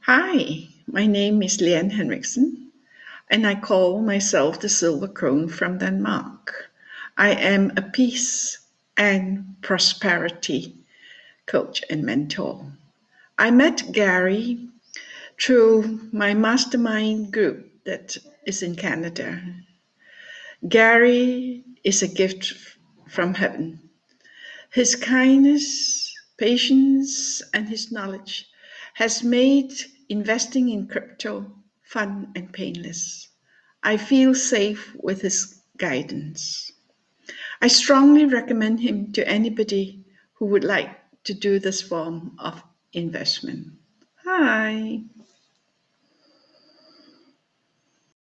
Hi, my name is Lian Henriksen, and I call myself the Silver Crone from Denmark. I am a peace and prosperity coach and mentor. I met Gary through my mastermind group that is in Canada. Gary is a gift from heaven. His kindness, patience, and his knowledge has made investing in crypto fun and painless. I feel safe with his guidance. I strongly recommend him to anybody who would like to do this form of investment. Hi.